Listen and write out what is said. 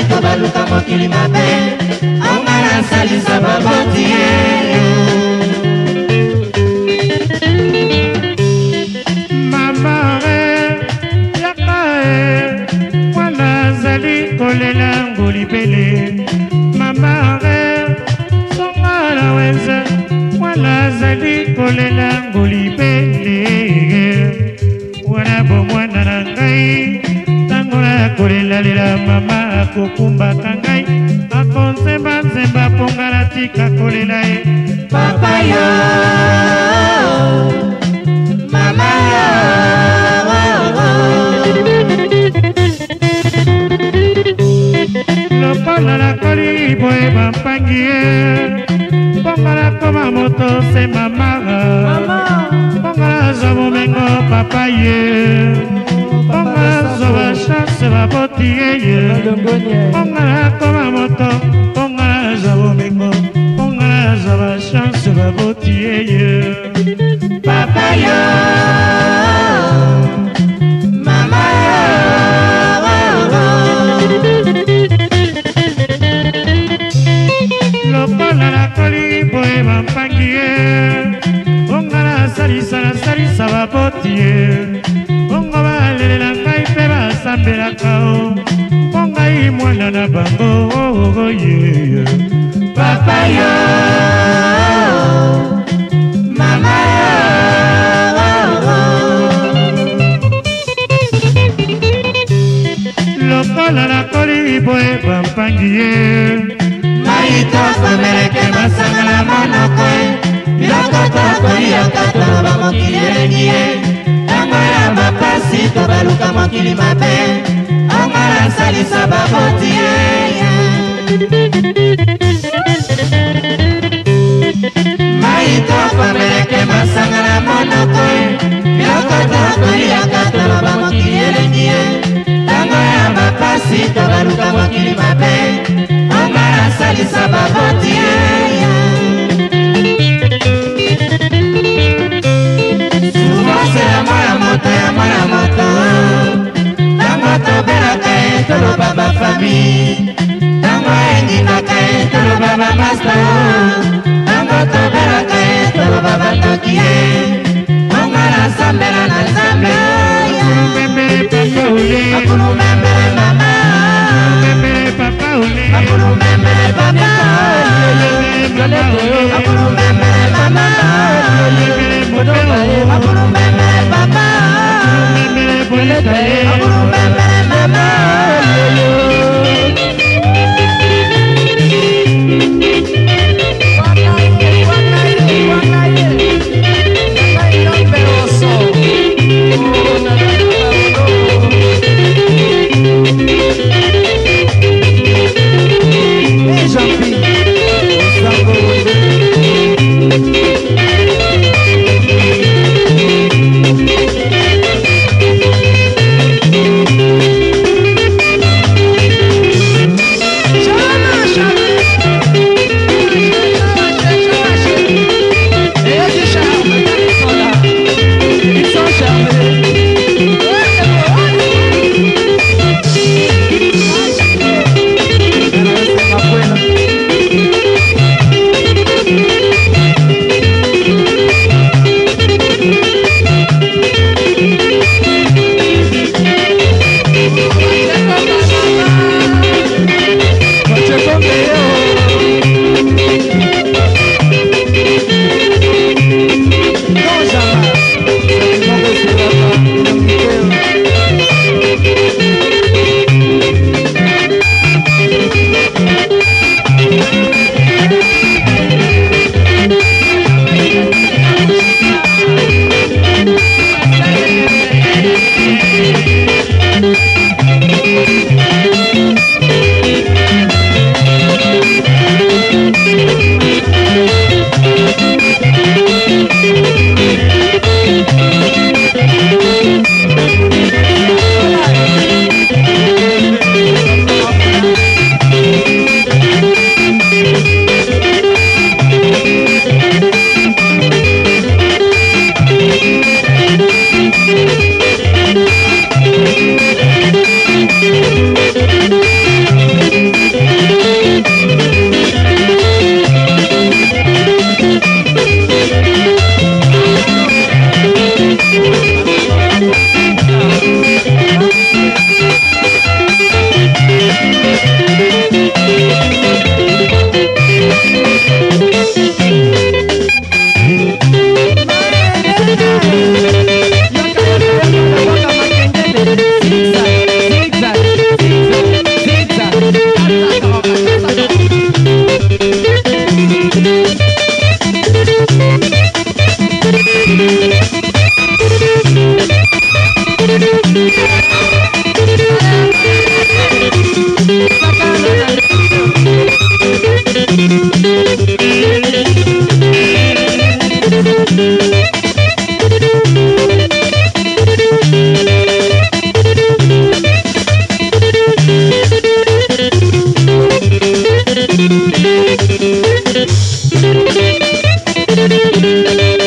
tobaluka mokili mabe onga nasalisa baboti ye. Mamare yakae mwana zali kolela ngolibele. Mamare songa na wenze mwana zali kolela ngolibele. Wana bo mwana na ngai tangola kolela lela mama akokumba kangai akonzemba nzemba pongala tika kolela e. Papa yo mama yo lokola la koli boye bampangi ye pongala koma moto se mama pongala za momengo papa ye pongala za ba chance baboti ye pongala koma moto pongala za momengo pongala za ba chance baboti ye. Papa yo mama yo lokola la koli boye bampangi ye ongala salisa baboti ye ongo balelela ngai mpe basambelaka o mpo ngai mwana na bango ye. Papa yo mama yo lokola la koli boye bampangi ye maito komeleke masangala monoko ye biloko tokoliyaka toloba mokili elengi ye ntango ya mapasi tobaluka mokili mabe onga nasalisa baboti ye. Maito komeleke masangala monoko ye biloko tokoliyaka toloba mokili elengi ye ntango ya mapasi tobaluka mokili mabe onga nasalisa baboti ye. Souvent ya mwana moto ntango tobelaka ye toloba bafamille ntango endinaka ye toloba bamasta ntango tobelaka ye toloba bandoki ye onga nasambela na nzambe akulumembele mama akulumembele papa akulumembele mama akulumembele papa akulumembele mama. Thank you.